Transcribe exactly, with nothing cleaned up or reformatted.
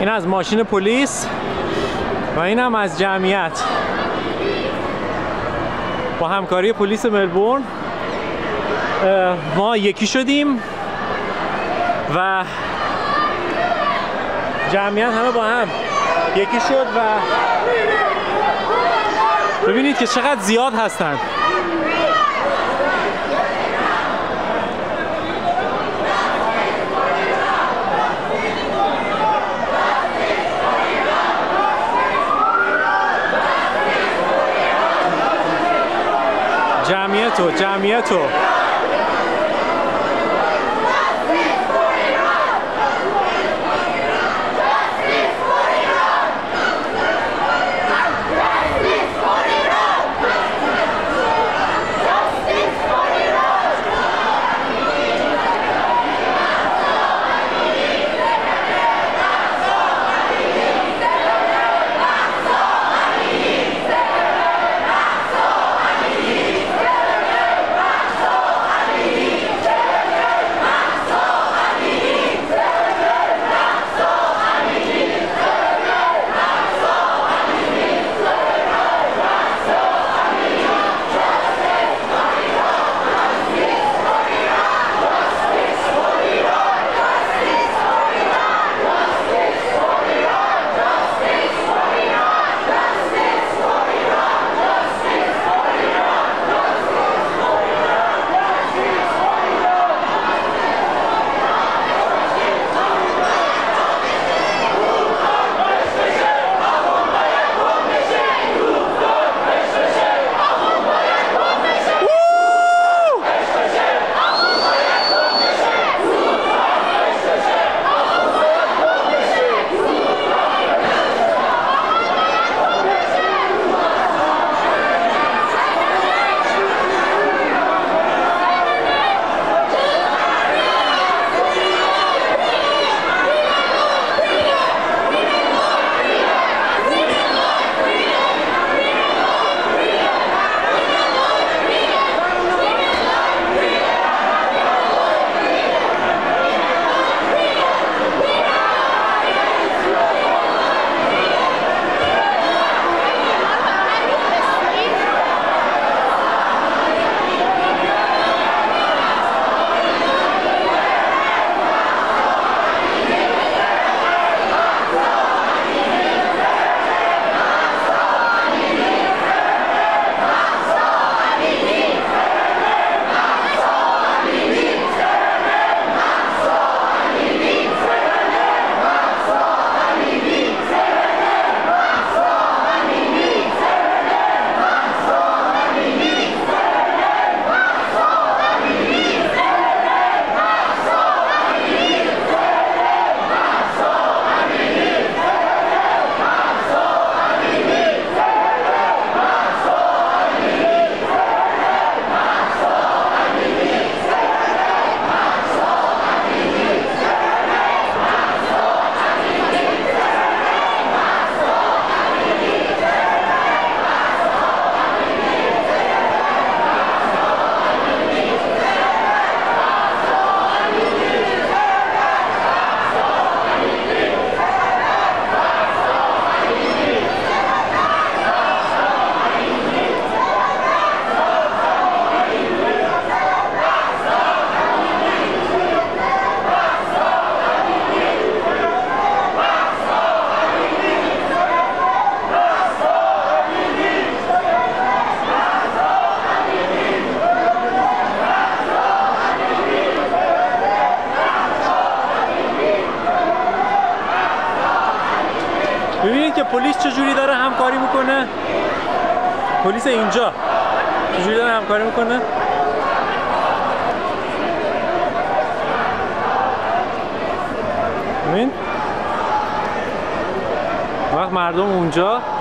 این از ماشین پلیس و این هم از جمعیت. با همکاری پلیس ملبورن ما یکی شدیم و جمعیت همه با هم یکی شد و ببینید که چقدر زیاد هستن. جمعیتو جمعیتو ببینید که پلیس چجوری داره همکاری میکنه. پلیس اینجا چجوری داره همکاری میکنه. ببین وقت مردم اونجا